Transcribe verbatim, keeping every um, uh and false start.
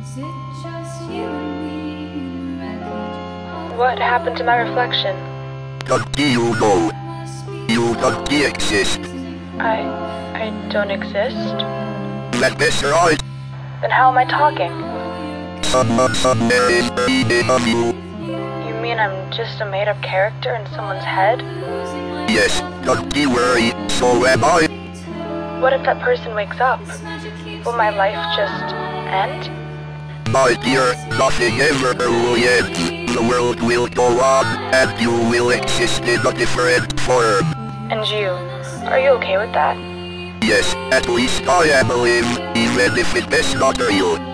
What happened to my reflection? Don't you know? You don't exist. I... I don't exist? That is right. Then how am I talking? Someone somewhere is reading of you. You mean I'm just a made-up character in someone's head? Yes, don't you worry, so am I. What if that person wakes up? Will my life just end? My dear, nothing ever will end. The world will go on, and you will exist in a different form. And you? Are you okay with that? Yes, at least I am alive, even if it is not real.